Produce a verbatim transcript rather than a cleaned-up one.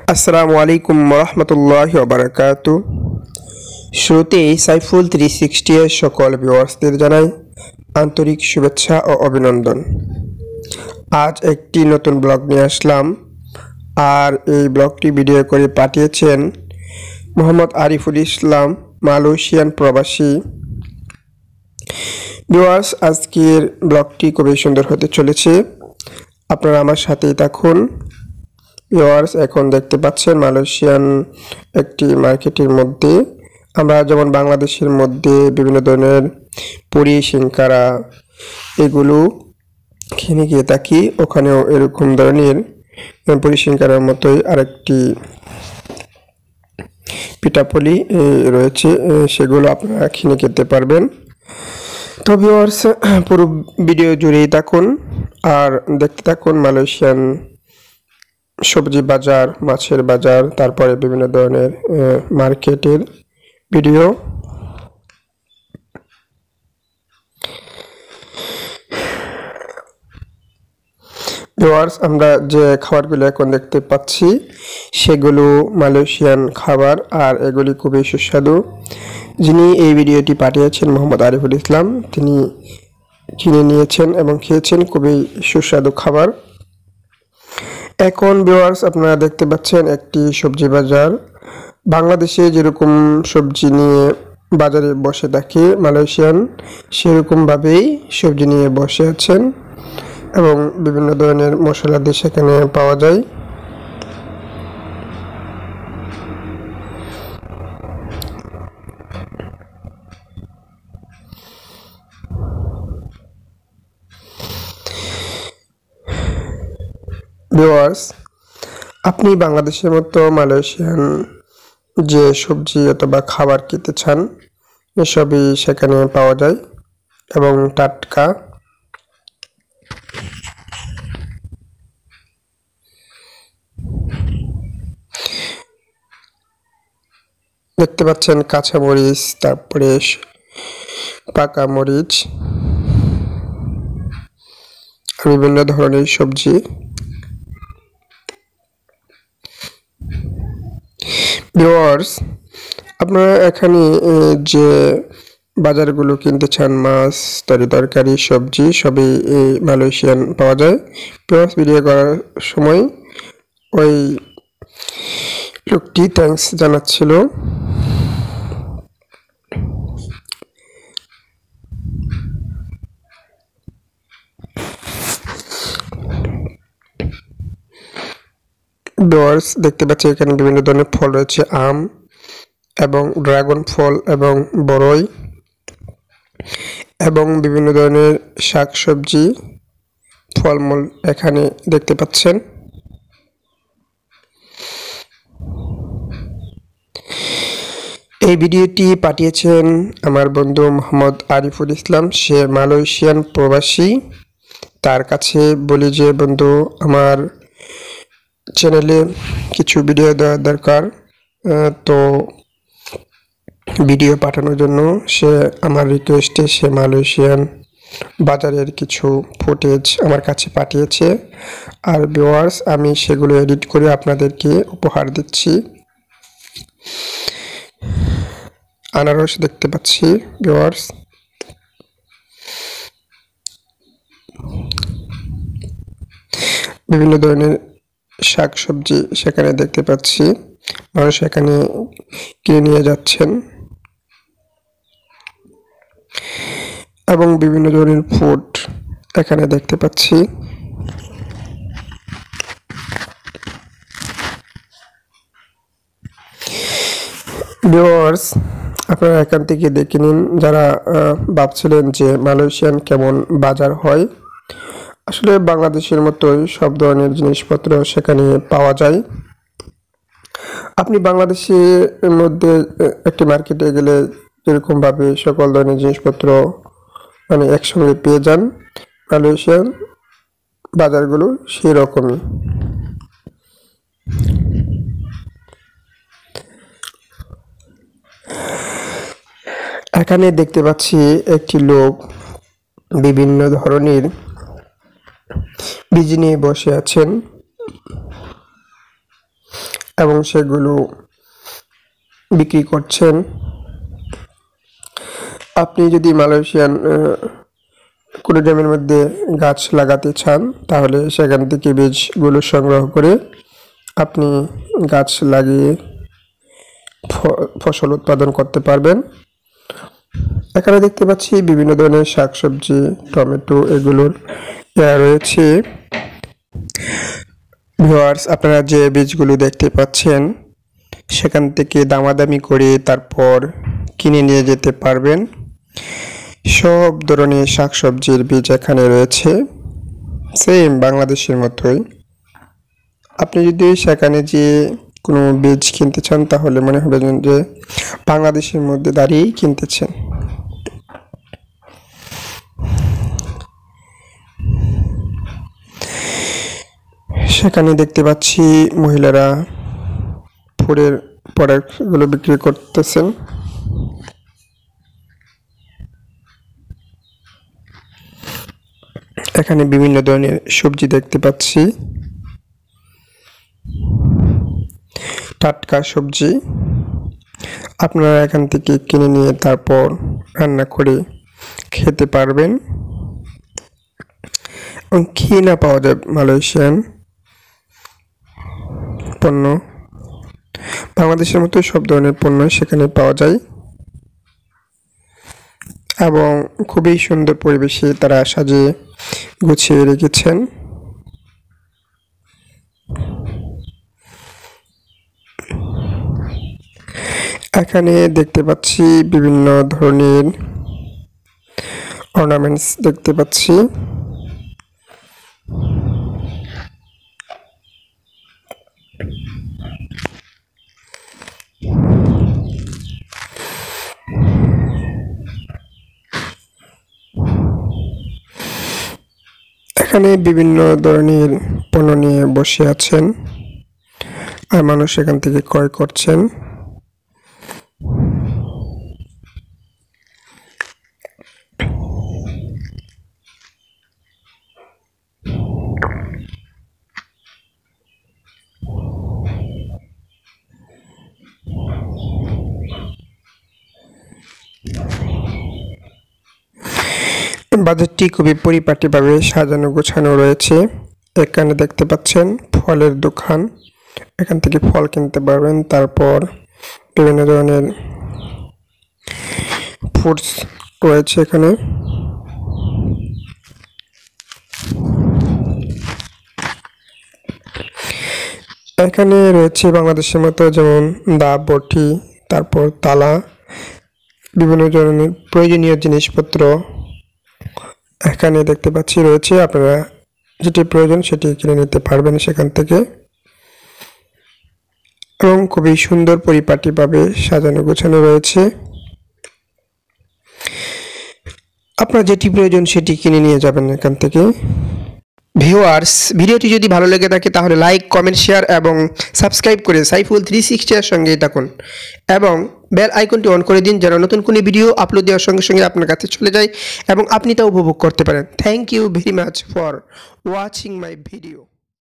আসসালামু আলাইকুম রহমতুল্লাহি ওয়া বারাকাতুহু। শুরুতেই সাইফুল থ্রি সিক্সটি এর সকল ভিউয়ার্সদের জানাই আন্তরিক শুভেচ্ছা ও অভিনন্দন। আজ একটি নতুন ব্লগ নিয়ে আসলাম, আর এই ব্লগটি ভিডিও করে পাঠিয়েছেন মোহাম্মদ আরিফুল ইসলাম, মালয়েশিয়ান প্রবাসী। ভিউয়ার্স, আজকের ব্লগটি খুবই সুন্দর হতে চলেছে, আপনারা আমার সাথেই থাকুন। ভিউয়ার্স, এখন দেখতে পাচ্ছেন মালয়েশিয়ান একটি মার্কেটের মধ্যে আমরা যেমন বাংলাদেশের মধ্যে বিভিন্ন ধরনের পুরি, সিংকারা এগুলো কিনে গিয়ে থাকি, ওখানেও এরকম ধরনের পুরি সিংকারার মতোই আরেকটি পিঠাপুলি রয়েছে, সেগুলো আপনারা কিনে খেতে পারবেন। তো ভিউয়ার্স, পুরো ভিডিও জুড়েই থাকুন আর দেখতে থাকুন মালয়েশিয়ান সবজি বাজার, মাছের বাজার, তারপরে বিভিন্ন ধরনের মার্কেটের ভিডিও। ভিউয়ার্স, আমরা যে খাবারগুলো এখন দেখতে পাচ্ছি সেগুলো মালয়েশিয়ান খাবার, আর এগুলি খুবই সুস্বাদু। যিনি এই ভিডিওটি পাঠিয়েছেন মোহাম্মদ আরিফুল ইসলাম, তিনি কিনে নিয়েছেন এবং খেয়েছেন, খুবই সুস্বাদু খাবার। এখন ভিউয়ার্স, আপনারা দেখতে পাচ্ছেন একটি সবজি বাজার। বাংলাদেশে যেরকম সবজি নিয়ে বাজারে বসে থাকে মালয়েশিয়ান, সেরকমভাবেই সবজি নিয়ে বসে আছেন এবং বিভিন্ন ধরনের মশলাদি সেখানে পাওয়া যায়। ভিউয়ার্স, আপনি বাংলাদেশের মতো মালয়েশিয়ান যে সবজি অথবা খাবার খেতে চান এসবই সেখানে পাওয়া যায় এবং টাটকা। দেখতে পাচ্ছেন কাঁচা মরিচ, তারপরে পাকা মরিচ, বিভিন্ন ধরনের সবজি। ভিউয়ার্স, আপনারা এখানে যে বাজারগুলো কিনতে চান, মাছ, তরি তরকারি, সবজি সবই মালয়েশিয়ান পাওয়া যায়। ভিউয়ার্স, ভিডিও করার সময় ওই লোকটি থ্যাঙ্কস জানাচ্ছিল। ভিউয়ার্স, দেখতে পাচ্ছি এখানে বিভিন্ন ধরনের ফল রয়েছে, আম এবং ড্রাগন ফল এবং বরই এবং বিভিন্ন ধরনের শাকসবজি, ফলমূল এখানে দেখতে পাচ্ছেন। এই ভিডিওটি পাঠিয়েছেন আমার বন্ধু মোহাম্মদ আরিফুল ইসলাম, সে মালয়েশিয়ান প্রবাসী। তার কাছে বলি যে, বন্ধু, আমার চ্যানেলে কিছু ভিডিও দেওয়ার দরকার, তো ভিডিও পাঠানোর জন্য সে আমার রিকোয়েস্টে সে মালয়েশিয়ান বাজারের কিছু ফুটেজ আমার কাছে পাঠিয়েছে। আর ভিউয়ার্স, আমি সেগুলো এডিট করে আপনাদেরকে উপহার দিচ্ছি। আনারস দেখতে পাচ্ছি ভিউয়ার্স, বিভিন্ন ধরনের শাক সবজি সেখানে দেখতে পাচ্ছি, মানুষ এখানে কিনে নিয়ে যাচ্ছেন এবং বিভিন্ন ধরনের ফুড এখানে দেখতে পাচ্ছি। ভিউয়ার্স, আপনারা এখান থেকে দেখে নিন, যারা ভাবছিলেন যে মালয়েশিয়ান কেমন বাজার হয়। আসলে বাংলাদেশের মতোই সব ধরনের জিনিসপত্র সেখানে পাওয়া যায়। আপনি বাংলাদেশের মধ্যে একটি মার্কেটে গেলে যেরকমভাবে সকল ধরনের জিনিসপত্র মানে একসঙ্গে পেয়ে যান, মালয়েশিয়ান বাজারগুলো সেই রকমই। এখানে দেখতে পাচ্ছি একটি লোক বিভিন্ন ধরনের বীজ নিয়ে বসে আছেন এবং সেগুলো বিক্রি করছেন। আপনি যদি মালয়েশিয়ান কোনো জমির মধ্যে গাছ লাগাতে চান তাহলে সেখান থেকে বীজগুলো সংগ্রহ করে আপনি গাছ লাগিয়ে ফসল উৎপাদন করতে পারবেন। এখানে দেখতে পাচ্ছি বিভিন্ন ধরনের শাকসবজি, টমেটো এগুলোর রয়েছে। ভিউয়ার্স, আপনারা যে বীজগুলো দেখতে পাচ্ছেন সেখান থেকে দামাদামি করে তারপর কিনে নিয়ে যেতে পারবেন। সব ধরনের শাকসবজির বীজ এখানে রয়েছে, সেম বাংলাদেশের মতোই। আপনি যদি সেখানে যে কোনো বীজ কিনতে চান তাহলে মনে হবে যে বাংলাদেশের মধ্যে দাঁড়িয়েই কিনতেছেন। সেখানে দেখতে পাচ্ছি মহিলারা ফুলের প্রোডাক্টগুলো বিক্রি করতেছেন। এখানে বিভিন্ন ধরনের সবজি দেখতে পাচ্ছি, টাটকা সবজি। আপনারা এখান থেকে কিনে নিয়ে তারপর রান্না করে খেতে পারবেন এবং খেয়ে না পাওয়া যায় মালয়েশিয়ান পণ্য। বাংলাদেশের মতো সব ধরনের পণ্য সেখানে পাওয়া যায় এবং খুবই সুন্দর পরিবেশে তারা সাজিয়ে গুছিয়ে রেখেছেন। এখানে দেখতে পাচ্ছি বিভিন্ন ধরনের অর্নামেন্টস দেখতে পাচ্ছি। এখানে বিভিন্ন ধরনের পণ্য নিয়ে বসে আছেন আর মানুষ এখান থেকে ক্রয় করছেন। বাজারটি খুবই পরিপাটিভাবে সাজানো গোছানো রয়েছে। এখানে দেখতে পাচ্ছেন ফলের দোকান, এখান থেকে ফল কিনতে পারবেন। তারপর বিভিন্ন ধরনের ফ্রুটস রয়েছে এখানে। এখানে রয়েছে বাংলাদেশের মতো যেমন দা, বটি, তারপর তালা, বিভিন্ন ধরনের প্রয়োজনীয় জিনিসপত্র এখানে দেখতে পাচ্ছি রয়েছে। আপনারা যেটি প্রয়োজন সেটি কিনে নিতে পারবেন সেখান থেকে এবং খুবই সুন্দর পরিপাটিভাবে সাজানো গোছানো রয়েছে। আপনার যেটি প্রয়োজন সেটি কিনে নিয়ে যাবেন এখান থেকে। ভিউয়ার্স, ভিডিওটি যদি ভালো লেগে থাকে তাহলে লাইক, কমেন্ট, শেয়ার এবং সাবস্ক্রাইব করে সাইফুল থ্রি সিক্সটি এর সঙ্গেই থাকুন এবং বেল আইকনটি অন করে দিন যেন নতুন কোনো ভিডিও আপলোড দেওয়ার সঙ্গে সঙ্গে আপনার কাছে চলে যায় এবং আপনি তা উপভোগ করতে পারেন। Thank you very much for watching my video.